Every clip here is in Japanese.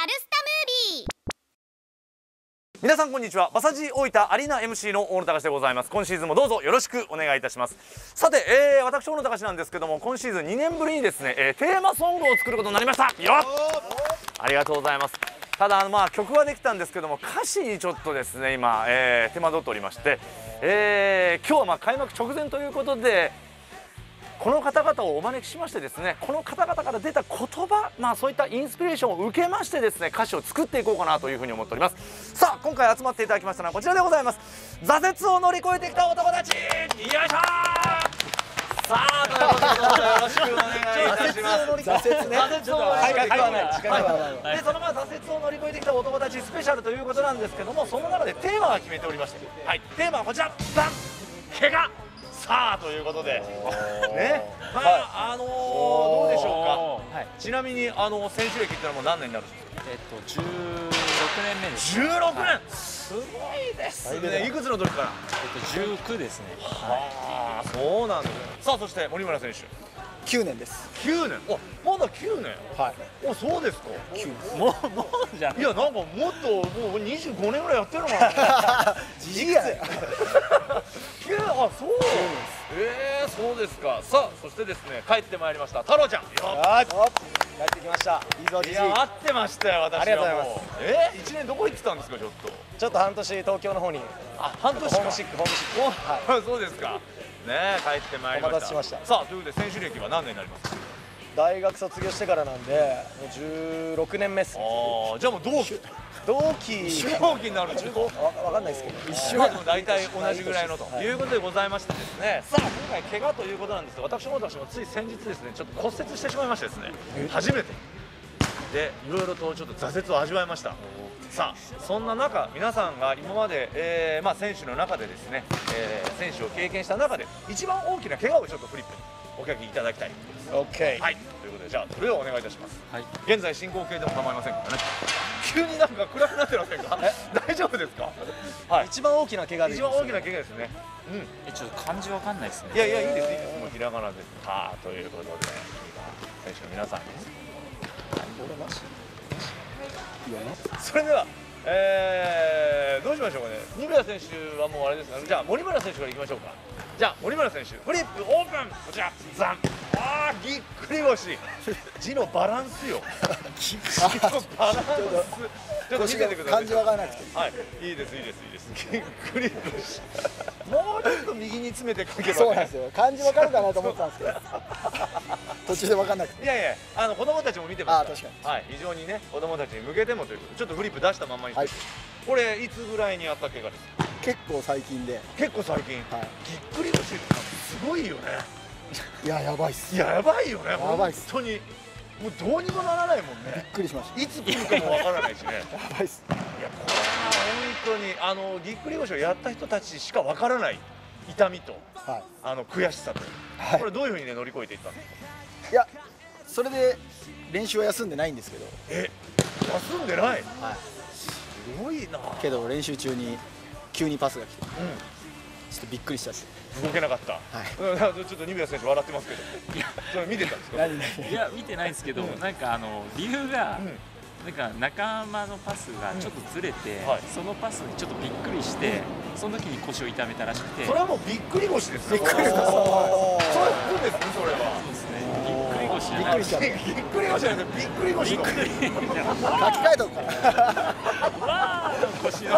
ルスタムービー。 皆さんこんにちは。馬刺し大分アリーナ MC の大野隆でございます。今シーズンもどうぞよろしくお願いいたします。さて、私大野隆なんですけども、今シーズン2年ぶりにですね、テーマソングを作ることになりましたよっ。ありがとうございます。ただ曲はできたんですけども、歌詞にちょっとですね今、手間取っておりまして、今日は開幕直前ということで、この方々をお招きしましてですね、この方々から出た言葉、そういったインスピレーションを受けましてですね、歌詞を作っていこうかなというふうに思っております。さあ今回集まっていただきましたのはこちらでございます。挫折を乗り越えてきた男たち、よいしょー。さあということでよろしくお願いいたします。挫折ね、挫折を乗り越えてきた、でその挫折を乗り越えてきた男たちスペシャルということなんですけども、その中でテーマが決めておりまして、はい、テーマはこちら、バン、怪我。さあということでね、どうでしょうか。ちなみに選手歴っていうのはもう何年になるんですか。 16年目です。 16年、すごいですね。いくつの時から。 19ですね。 はあ、そうなんですね。さあそして森村選手 9年です。 9年。お、まだ9年。 はい。 お、そうですか。 もうじゃない。 いや、なんかもっともう25年ぐらいやってるのかな。 じじいやね。 あ、そう。そうですか。さあそしてですね、帰ってまいりました太郎ちゃん。 帰ってきました。いいぞじじい。 いや、合ってましたよ、私は。 ありがとうございます。 1年どこ行ってたんですか、ちょっと。 ちょっと半年東京の方に。 半年か。 ホームシック。 はい。そうですか。ね、帰ってまいりました。 お待たせしました。 さあということで選手歴は何年になりますか。 大学卒業してからなんで、もう16年目っす。 じゃあもう同期になる。 わかんないですけど。 一緒でも大体同じぐらいのということでございましてですね。さあ今回怪我ということなんですが、私もつい先日ですね、ちょっと骨折してしまいましてですね、初めてでいろいろとちょっと挫折を味わいました。さあそんな中、皆さんが今まで、選手の中でですね、選手を経験した中で一番大きな怪我をちょっとフリップにお書きいただきたいと思います。 OK。 はい、ということでじゃあそれをお願いいたします。 はい。 現在進行形でも構いませんからね。急になんか暗くなってませんか。大丈夫ですか。はい。 一番大きな怪我で。 一番大きな怪我ですね。 ちょっと漢字わかんないですね。 いやいや、いいですいいです。もうひらがなでということで、選手の皆さんにそれではどうしましょうかね。二村選手はもうあれですかね。じゃあ森村選手からいきましょうか。じゃあ森村選手、フリップオープン。こちらザン。ぎっくり腰。字のバランスよ。字のバランス。ちょっと見せてください。 漢字わからなくて。 はい、いいです。ぎっくり腰。もうちょっと右に詰めて書けば。 そうなんですよ。漢字わかるかなと思ってたんですけど。途中でわかんなくて。 いやいや、子供たちも見てますから。 確かはい、非常にね、子供たちに向けてもということで、ちょっとフリップ出したまんまにして。これいつぐらいにやった怪我ですか。 結構最近で。 結構最近。 はい。 ぎっくり腰ってすごいよね。 いや、やばいっす。 いや、やばいよね。 やばいっす。 本当にもうどうにもならないもんね。 びっくりしました。 いつ来るかもわからないしね。 やばいっす。 いや、これは本当にぎっくり腰をやった人たちしかわからない痛みと、悔しさと、これどういうふうにね乗り越えていったんですか。 いや、それで練習は休んでないんですけど。 休んでない。はい。すごいな。 けど練習中に急にパスが来て、ちょっとびっくりしたし。 動けなかった。ちょっと二宮選手笑ってますけど。いや、それ見てたんですか。 いや、見てないんですけど、なんか理由が。なんか仲間のパスがちょっとずれて、そのパスにちょっとびっくりして、その時に腰を痛めたらしくて。 それはもうびっくり腰です。びっくりです。そうですね、それは。 そうですね。ぎっくり腰。 びっくりしちゃった。 ぎっくり腰じゃなくてびっくり腰。 びっくり。 書き換えとくから。 わーの腰の。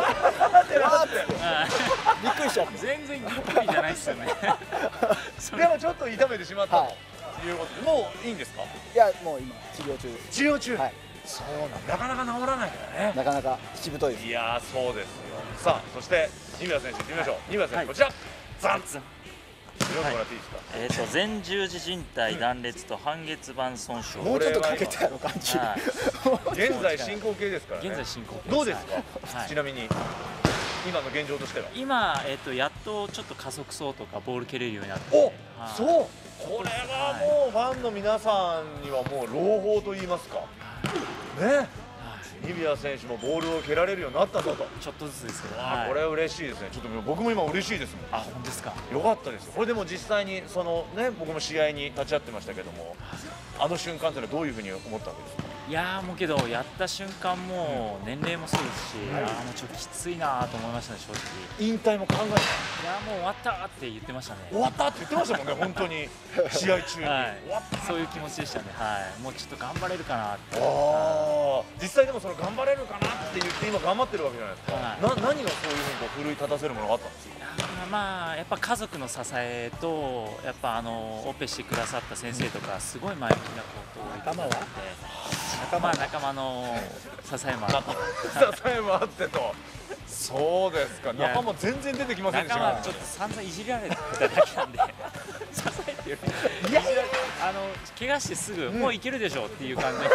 びっくりしちゃった。 全然ぎっくりじゃないですよね。 でもちょっと痛めてしまったということで、もういいんですか。 いや、もう今治療中です。 治療中。 はい。 そうなん、なかなか治らないからね。 なかなかしぶといです。 いやー、そうですよ。さあそして二村選手いってみましょう。二村選手こちらザン。読んでもらっていいですか。 前十字靭帯断裂と半月板損傷。 もうちょっとかけてやろ漢字。 現在進行形ですからね。 現在進行形。 どうですか。ちなみに今の現状としては。 今やっとちょっと加速走とかボール蹴れるようになって。 お、そう。これはもうファンの皆さんにはもう朗報と言いますか。ね。ニビア選手もボールを蹴られるようになったぞと。 ちょっとずつですけど。 これは嬉しいですね。ちょっと僕も今嬉しいですもん。 あ、本当ですか。 よかったです。これでも実際にそのね、僕も試合に立ち会ってましたけども、あの瞬間というのはどういうふうに思ったわけですか。 いやーもうけどやった瞬間もう年齢もそうですし、もうちょっときついなと思いましたね正直。 引退も考えた。 いやもう終わったって言ってましたね。 終わったって言ってましたもんね本当に試合中に。 はい終わった。 そういう気持ちでしたね。はいもうちょっと頑張れるかなって。 ああ、実際でもその頑張れるかなって言って今頑張ってるわけじゃないですか。 はい何がそういうふうにこう奮い立たせるものがあったんですか。 まあやっぱ家族の支えとやっぱオペしてくださった先生とかすごい前向きなことを言ってくださって仲間の支えもあって支えもあってと。そうですか。仲間全然出てきませんでした仲ね。 間ちょっと散々いじられただけなんで支えてるいや怪我してすぐ、もういけるでしょっていう感じ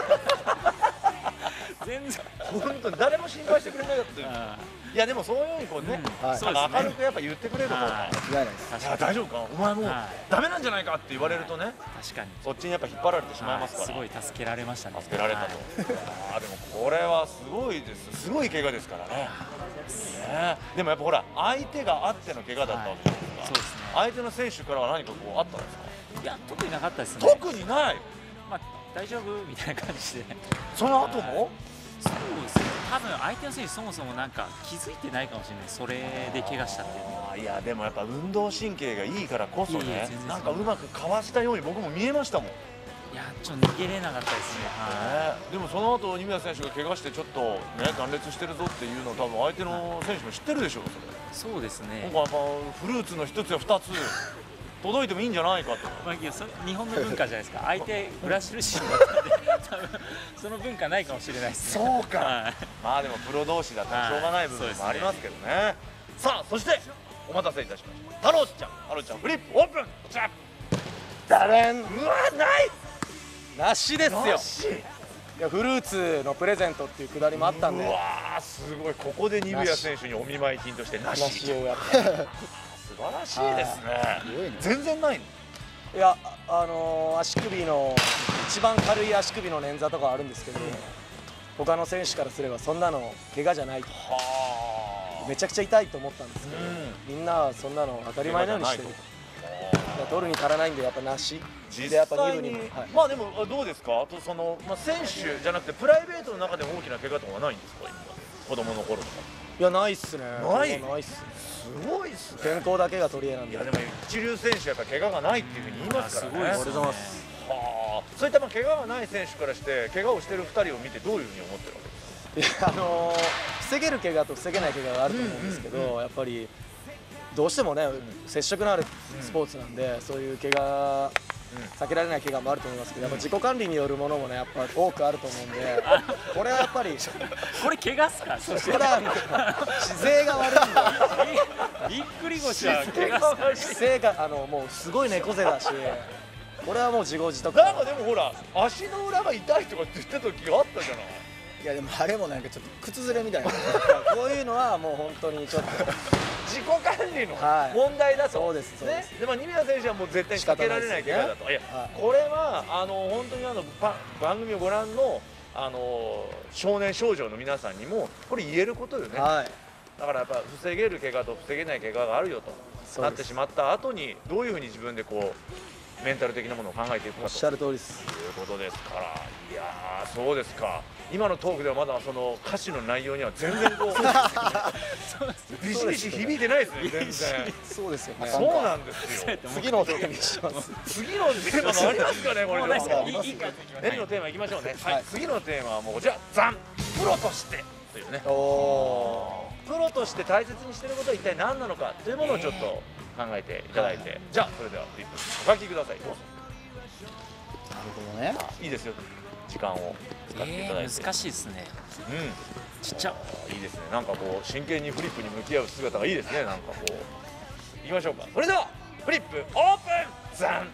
全然本当に誰も心配してくれなかったよ。いやでもそういうふうにこうね、 そうですね明るくやっぱ言ってくれる方が、 間違いないです。 いや大丈夫かお前もうダメなんじゃないかって言われるとね、 確かにそっちにやっぱ引っ張られてしまいますから。 すごい助けられましたね。 助けられたと。あでもこれはすごいです。すごい怪我ですからね。でもやっぱほら相手があっての怪我だったわけじゃないですか。 そうですね。 相手の選手からは何かこうあったんですか。 いや特になかったですね。 特にない。 まあ大丈夫みたいな感じで。 その後も。 そうですね。多分相手の選手そもそもなんか気づいてないかもしれない。それで怪我したっていうのは。 いやでもやっぱ運動神経がいいからこそね、 全然なんかうまくかわしたように僕も見えましたもん。 いやちょっと逃げれなかったですね。 でもその後二宮選手が怪我してちょっとね断裂してるぞっていうのを多分相手の選手も知ってるでしょう。 そうですね。 なんかやっぱフルーツの一つや二つ届いてもいいんじゃないかと。 まあそれ日本の文化じゃないですか。相手ブラジル人だったんで多分その文化ないかもしれないですね。 そうか。まあでもプロ同士だったらしょうがない部分もありますけどね。さあそしてお待たせいたしました。太郎ちゃんフリップオープン。こちら。 ダレン。 うわないなしですよ。 なし。 いやフルーツのプレゼントっていうくだりもあったんで。 うわーすごい。ここで二宮選手にお見舞い金としてなし。 なしをやった。 素晴らしいですね。全然ないの。 いや足首の一番軽い足首の捻挫とかあるんですけど、他の選手からすればそんなの怪我じゃないと。めちゃくちゃ痛いと思ったんですけど、みんなはそんなの当たり前のようにしてる。取るに足らないんでやっぱなし。 実際にまあでもどうですか。あとその選手じゃなくてプライベートの中でも大きな怪我とかはないんですか。今子供の頃とか。 いやないっすね。 ないっす。 すごいっすね。 健康だけが取り柄なんで。 いやでも一流選手はやっぱ怪我がないっていうふうに言いますからね。 すごいですね。 ありがとうございます。 はあ。そういった怪我がない選手からして怪我をしている2人を見てどういうふうに思ってるわけですか。 いや防げる怪我と防げない怪我があると思うんですけど、やっぱりどうしてもね接触のあるスポーツなんで、そういう怪我避けられない怪我もあると思いますけど、やっぱ自己管理によるものもねやっぱ多くあると思うんで、これはやっぱりこれ怪我っすか。そして普段姿勢が悪いんで。 ぎっくり腰は怪我っすか。 姿勢がもうすごい猫背だし、これはもう自業自得。 なんかでもほら足の裏が痛いとかって言ってた時があったじゃない。 いやでもあれもなんかちょっと靴ずれみたいなこういうのはもう本当にちょっと自己管理の問題だと。 そうですそうです。 でも二宮選手はもう絶対に避けられない怪我だと。いやこれは本当に番組をご覧の少年少女の皆さんにもこれ言えることよね。だからやっぱ防げる怪我と防げない怪我があるよとなってしまった後にどういうふうに自分でこうメンタル的なものを考えていくかと。 おっしゃる通りです。 いうことですから。いやーそうですか。今のトークではまだその歌詞の内容には全然こうビシビシ響いてないですね。全然。 そうですよね。 そうなんですよ。 次のテーマにします。 次のテーマがありますかねこれ。 いいか。 次のテーマいきましょうね。はい。次のテーマはもうこちら。ザンプロとしてというね。プロとして大切にしていることは一体何なのかというものをちょっと考えていただいて、じゃあそれではフリップお書きください。どうぞ。 なるほどね。 いいですよ。時間を使っていただいて。 難しいですね。ちっちゃ。 いいですね。なんかこう真剣にフリップに向き合う姿がいいですね。なんかこう。いきましょうか。それではフリップオープン。ザン。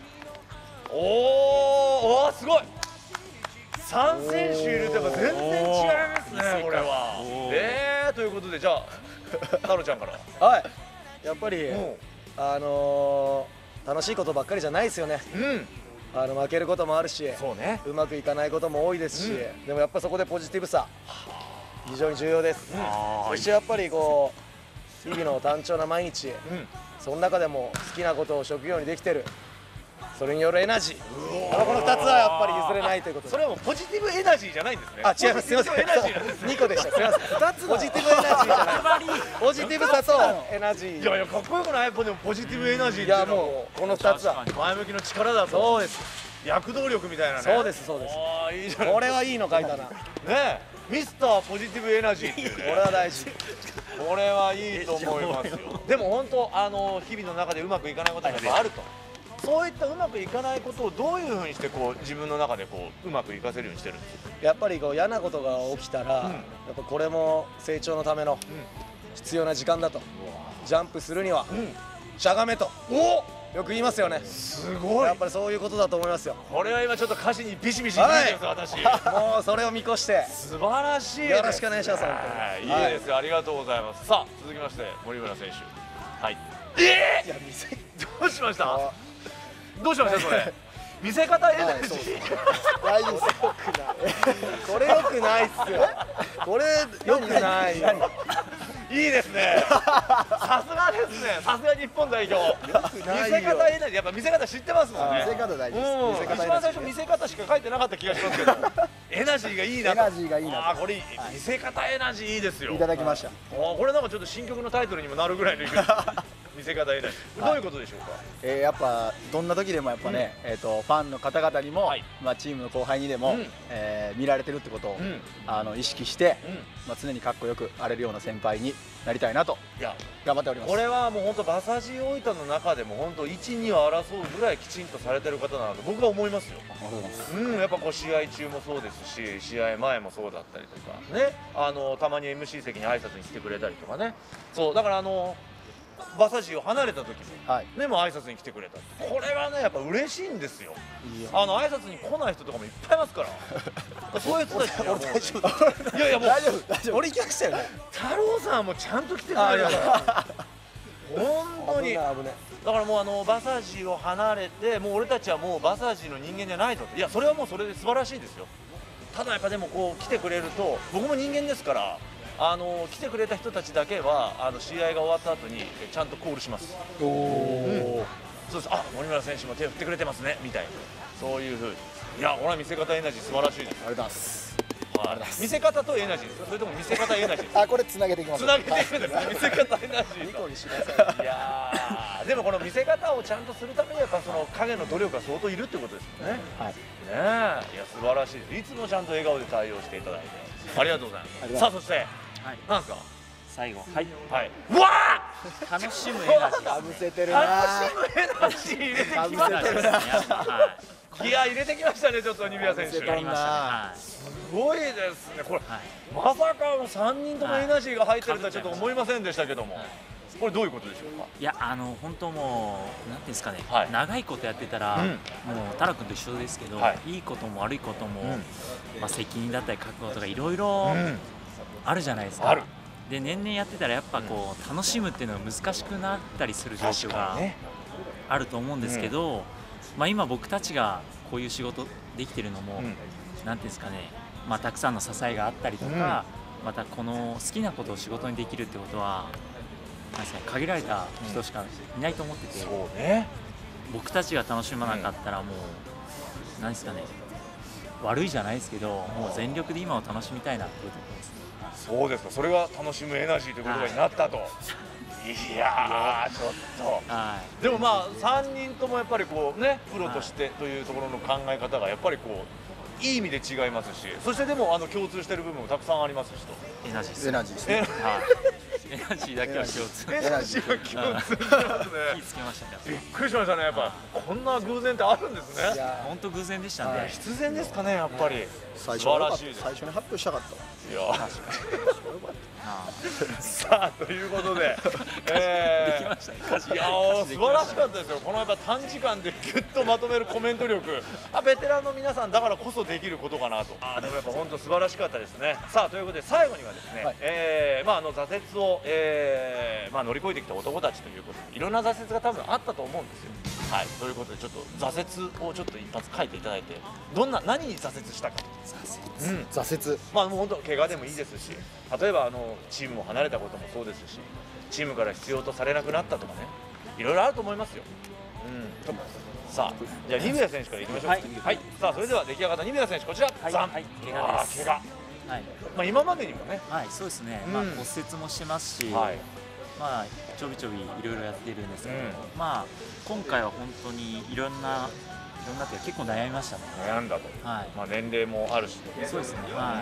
おーすごい。3選手いるとやっぱ全然違いますねこれは。ということでじゃあ太郎ちゃんから。 はい。やっぱり楽しいことばっかりじゃないですよね。負けることもあるし、うまくいかないことも多いですし、でもやっぱそこでポジティブさ非常に重要です。そしてやっぱりこう日々の単調な毎日、その中でも好きなことを職業にできてる、 それによるエナジー、この2つはやっぱり譲れないということで。 それはもうポジティブエナジーじゃないんですね。 あ、違います、すみません、 ポジティブエナジーなんですね。 2個でした、すみません、2つポジティブエナジーじゃないポジティブさとエナジー。 いやいや、かっこよくない？でもポジティブエナジーっていうのはいやもうこの2つは前向きの力だと。 そうです、 躍動力みたいなね。 そうですそうです。 ああ、いいじゃない。 これはいいの書いたな。 ねえ、ミスターポジティブエナジーっていうね。 これは大事。 これはいいと思いますよ。でも本当日々の中でうまくいかないことがやっぱあると。そういったうまくいかないことをどういうふうにしてこう自分の中でこううまくいかせるようにしてるんですか。 やっぱりこう嫌なことが起きたら、やっぱこれも成長のための必要な時間だと。ジャンプするにはしゃがめとよく言いますよね。 すごい。 やっぱりそういうことだと思いますよ。 これは今ちょっと歌詞にビシビシ入れてます私。 もうそれを見越して素晴らしいです。 よろしくお願いします。本当にいいですよ、ありがとうございます。さあ続きまして森村選手。はい。 いやどうしました？どうしましたそれ？見せ方エナジー。 大丈夫です。これよくないっすよ。これよくない。 いいですね。さすがですね。さすが日本代表。見せ方エナジー、やっぱ見せ方知ってますもんね。 見せ方大事です。 一番最初見せ方しか書いてなかった気がしますけど、エナジーがいいなと。 エナジーがいいなと。 あ、これ見せ方エナジーいいですよ。 いただきました。 これなんかちょっと新曲のタイトルにもなるぐらいの見せ方エナジー。どういうことでしょうか。 やっぱどんな時でもやっぱね、ファンの方々にも、まあチームの後輩にでも、見られてるってことを、意識して、まあ常にかっこよく荒れるような先輩になりたいなと頑張っております。 これはもう本当馬刺し大分の中でも本当1、2を争うぐらいきちんとされてる方なので僕は思いますよ。やっぱこう試合中もそうですし試合前もそうだったりとかね、たまに MC 席に挨拶に来てくれたりとかね。そうだから馬刺しを離れた時も、ね、もう挨拶に来てくれた。これはねやっぱ嬉しいんですよ。挨拶に来ない人とかもいっぱいいますからそういう人たちにはもういやいやもう大丈夫。俺行きましたよね。 太郎さんもちゃんと来てくれるから本当に。だからもう馬刺しを離れてもう俺たちはもう馬刺しの人間じゃないぞと。いやそれはもうそれで素晴らしいですよ。ただやっぱでもこう来てくれると僕も人間ですから来てくれた人たちだけは試合が終わった後にちゃんとコールします。そうです。あ、森村選手も手を振ってくれてますねみたいな、そういう風に。いや、これは見せ方エナジー素晴らしいです。 ありがとうございます。 見せ方とエナジーですか、それとも見せ方エナジーですか。 あ、これつなげていきます。 つなげていくんですね、見せ方エナジーと。いやー、でもこの見せ方をちゃんとするためにはやっぱその影の努力が相当いるってことですよね。はい。ねえ、いや素晴らしいです。いつもちゃんと笑顔で対応していただいてありがとうございます。さあそしてなんですか。最後、はい、うわー、 楽しむエナジー、 かぶせてるな。 楽しむエナジー入れてきましたね。ギア入れてきましたね、ちょっとニビア選手。すごいですね、これ、まさかの3人ともエナジーが入ってるとはちょっと思いませんでしたけども、これどういうことでしょうか。 いや、本当もう、なんていうんですかね、長いことやってたら、もう太郎君と一緒ですけど、いいことも悪いことも、まあ責任だったり覚悟とかいろいろあるじゃないですか。で年々やってたらやっぱこう楽しむっていうのが難しくなったりする状況があると思うんですけど、まあ今僕たちがこういう仕事できてるのも、なんていうんですかね、まあたくさんの支えがあったりとか、またこの好きなことを仕事にできるってことはなんですか、限られた人しかいないと思ってて、僕たちが楽しまなかったらもうなんですかね、悪いじゃないですけど、もう全力で今を楽しみたいなっていうところですね。 そうですか、それが楽しむエナジーという言葉になったと。いやー、ちょっと、でもまあ3人ともやっぱりこうね、プロとしてというところの考え方がやっぱりこういい意味で違いますし、そしてでも共通している部分もたくさんありますしと。 エナジーです。 エナジーですね。 エナジーだけは共通。 エナジーは共通してますね。 気つけましたね。 びっくりしましたね、やっぱこんな偶然ってあるんですね。 いや、本当偶然でしたね。 必然ですかね、やっぱり。 最素晴らしいです。 最初に発表したかった。 いやさあということで、いやー素晴らしかったですよ。このやっぱ短時間でギュッとまとめるコメント力、ベテランの皆さんだからこそできることかなと。でもやっぱ本当素晴らしかったですね。さあということで最後にはですね、挫折を、乗り越えてきた男たちということでいろんな挫折が多分あったと思うんですよ。はい、ということでちょっと挫折をちょっと一発書いていただいて、何に挫折したか。 挫折。 まあもう本当怪我でもいいですし、例えばチームを離れたこともそうですし、チームから必要とされなくなったとかね、いろいろあると思いますよ。 さあじゃあニベア選手からいきましょう。はい、さあそれでは出来上がったニベア選手こちら、 はい、 ザン。 怪我です。 怪我。 はい。 まあ今までにもね。 はい、そうですね。まあ骨折もしてますし、 はい、 まあちょびちょびいろいろやってるんですけど、まあ今回は本当にいろんなっていうか結構悩みましたね。 悩んだと。はい。まあ年齢もあるし。 そうですね。はい。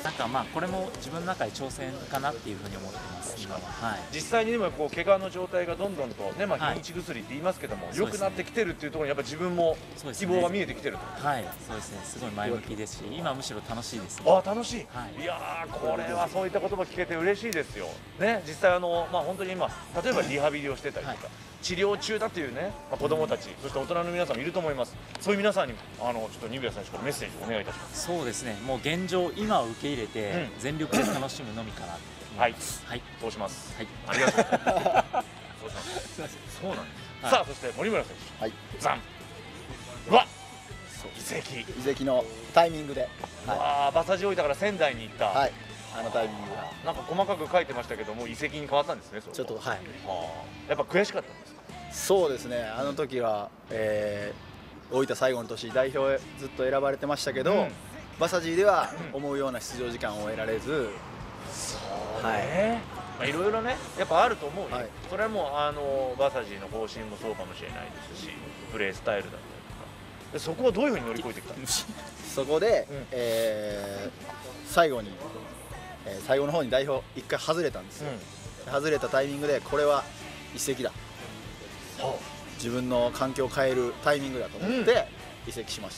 なんかまあこれも自分の中で挑戦かなっていうふうに思ってます。今は。はい。 実際にでもこう怪我の状態がどんどんとね、まあ日にち薬って言いますけども、良くなってきてるっていうところにやっぱ自分も希望が見えてきてると。 はい。そうですね。すごい前向きですし、今むしろ楽しいです。 あ、楽しい。いやーこれはそういった言葉聞けて嬉しいですよ。ね、実際まあ本当に今例えばリハビリをしてたりとか。治療中だというね、子どもたち、そして大人の皆さんもいると思います。そういう皆さんにちょっとニベア選手からメッセージをお願いいたします。 そうですね。もう現状今を受け入れて、全力で楽しむのみかな。 はい、はい、そうします。はい、ありがとうございます。そうします。そうなんです。さあそして森村選手、はい、ザン。わ、移籍のタイミングで、 馬刺し置いたから仙台に行った。はい。 あのタイミングがなんか細かく書いてましたけども移籍に変わったんですね。 ちょっとはい。 やっぱ悔しかったんですか。 そうですね。あの時は、大分最後の年代表へずっと選ばれてましたけど、馬刺しでは思うような出場時間を得られず、 そうね。いろいろねやっぱあると思うよ。それはもう馬刺しの方針もそうかもしれないですし、プレースタイルだったりとか、そこはどういうふうに乗り越えてきたんですか。 そこで、最後の方に代表1回外れたんですよ。外れたタイミングでこれは移籍だ、自分の環境を変えるタイミングだと思って移籍しました。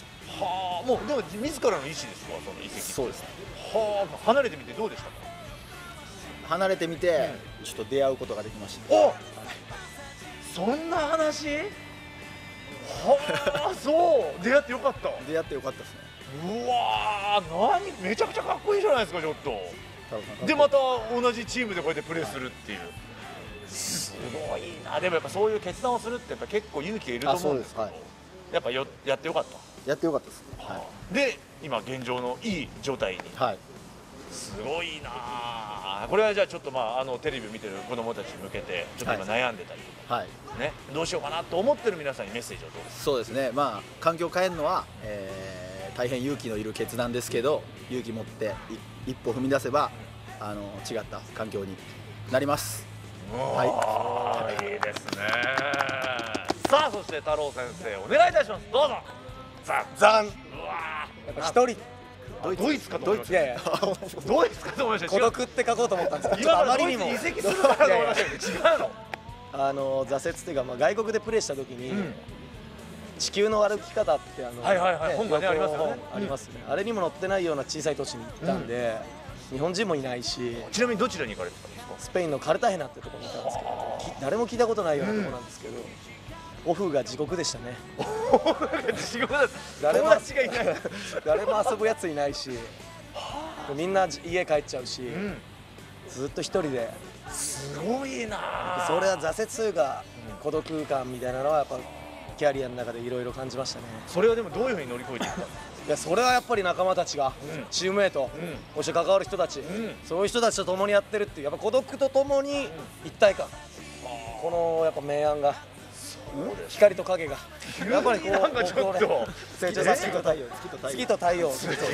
はあ、もうでも自らの意思ですか、その移籍。 そうですね。 はあ、離れてみてどうでしたか。 離れてみてちょっと出会うことができました。 お、そんな話。はあ、そう出会ってよかった。 出会ってよかったですね。 うわー、めちゃくちゃかっこいいじゃないですか。ちょっとでまた同じチームでこうやってプレーするっていう、すごいな。でもやっぱそういう決断をするってやっぱ結構勇気がいると思うんですけど、やっぱやってよかった。 やってよかったですね。 で今現状のいい状態に。すごいな。これはじゃあちょっとテレビを見てる子どもたちに向けてちょっと今悩んでたりとか、ね、どうしようかなと思ってる皆さんにメッセージをどうぞ。 そうですね。まあ環境を変えるのは、大変勇気のいる決断ですけど、勇気持って一歩踏み出せば違った環境になります。 はい、いいですね。さあそして太郎先生お願いいたします。どうぞ。 ザン。 うわー、一人ドイツかと思いました。いやいやドイツかと思いました。 孤独って書こうと思ったんですけど、 今あまりにも移籍するからと思いましたけど、違うの。 挫折っていうか、外国でプレーした時に地球の歩き方って本がねありますよね。 ありますね。あれにも載ってないような小さい都市に行ったんで、日本人もいないし。 ちなみにどちらに行かれてたんですか。 スペインのカルタヘナってところにいたんですけど、誰も聞いたことないようなところなんですけど、オフが地獄でしたね。 地獄だった。友達がいない。 誰も遊ぶやついないし、みんな家帰っちゃうし、ずっと一人で。 すごいな。 それは挫折というか孤独感みたいなのはやっぱキャリアの中でいろいろ感じましたね。 それはでもどういうふうに乗り越えていったの。 いや、それはやっぱり仲間たちが、チームメイト、そして関わる人たち、そういう人たちと共にやってるっていう、やっぱ孤独と共に一体感、このやっぱ明暗が、光と影がやっぱりこうなんかちょっと成長させてくれた。月と太陽、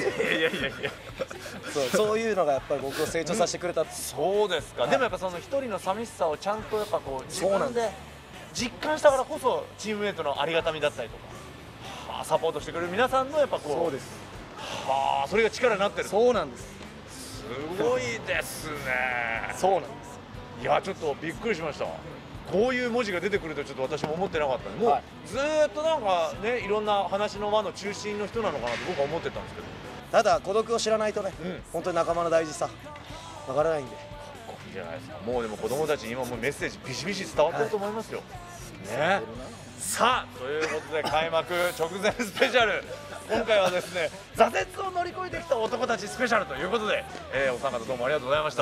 そういうのがやっぱり僕を成長させてくれた。 そうですか。でもやっぱその一人の寂しさをちゃんとやっぱこう自分で実感したからこそチームメイトのありがたみだったりとか、サポートしてくれる皆さんのやっぱこう、そうです。はあ、それが力になってる。 そうなんです。 すごいですね。 そうなんです。 いや、ちょっとびっくりしました。こういう文字が出てくるとちょっと私も思ってなかったんで、もうずーっとなんかね、いろんな話の輪の中心の人なのかなと僕は思ってたんですけど、 ただ孤独を知らないとね、本当に仲間の大事さわからないんで。 かっこいいじゃないですか。もうでも子供たちに今もうメッセージビシビシ伝わってると思いますよ、ね。さあということで開幕直前スペシャル、今回はですね挫折を乗り越えてきた男たちスペシャルということで、お三方どうもありがとうございました。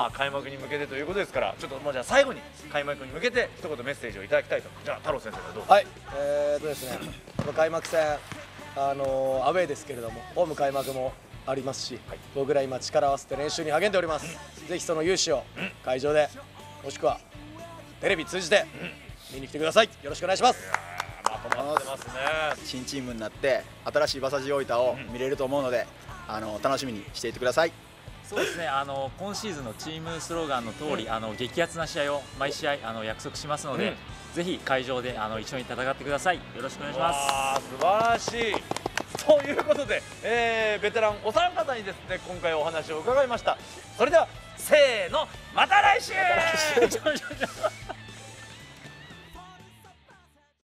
開幕に向けてということですから、ちょっともうじゃあ最後に開幕に向けて一言メッセージをいただきたいと。じゃあ太郎先生からどうぞ。 はい、ですね、開幕戦アウェーですけれども、ホーム開幕もありますし、僕ら今力を合わせて練習に励んでおります。ぜひその勇姿を会場で、もしくはテレビ通じて見に来てください。よろしくお願いします。 まとってますね。 新チームになって新しい馬刺し大分を見れると思うので、楽しみにしていてください。 そうですね、今シーズンのチームスローガンの通り、激アツな試合を毎試合約束しますので、ぜひ会場で一緒に戦ってください。よろしくお願いします。 素晴らしい。ということで、ベテランお三方にですね今回お話を伺いました。それではせーの、また来週。